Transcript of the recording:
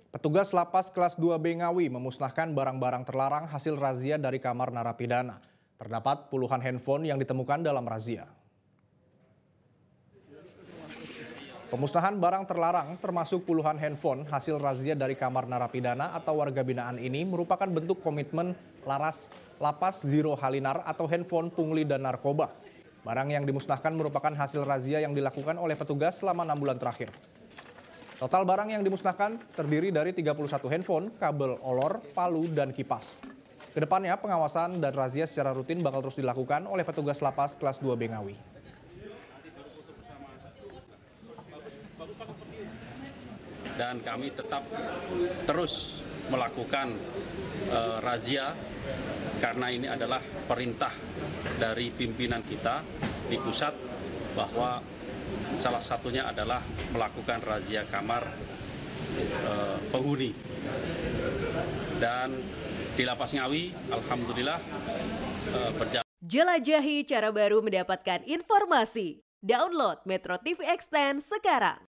Petugas lapas kelas 2B Ngawi memusnahkan barang-barang terlarang hasil razia dari kamar narapidana. Terdapat puluhan handphone yang ditemukan dalam razia. Pemusnahan barang terlarang termasuk puluhan handphone hasil razia dari kamar narapidana atau warga binaan ini merupakan bentuk komitmen Lapas Zero Halinar atau handphone pungli dan narkoba. Barang yang dimusnahkan merupakan hasil razia yang dilakukan oleh petugas selama 6 bulan terakhir. Total barang yang dimusnahkan terdiri dari 31 handphone, kabel olor, palu, dan kipas. Kedepannya pengawasan dan razia secara rutin bakal terus dilakukan oleh petugas lapas kelas 2B Ngawi. Dan kami tetap terus melakukan razia karena ini adalah perintah dari pimpinan kita di pusat bahwa salah satunya adalah melakukan razia kamar penghuni. Dan di Lapas Ngawi, alhamdulillah berjalan. Jelajahi cara baru mendapatkan informasi. Download Metro TV Extend sekarang.